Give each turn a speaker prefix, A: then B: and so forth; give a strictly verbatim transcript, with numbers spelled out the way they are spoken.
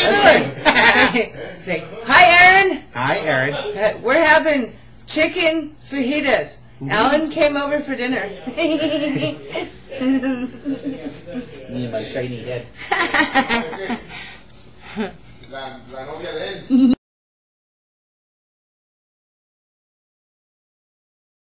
A: you doing?
B: Say, hi, Erin.
A: Hi, Erin.
B: Uh, we're having chicken fajitas. Mm-hmm. Alan came over for dinner.
A: Me and my shiny head.
C: La, la novia de él.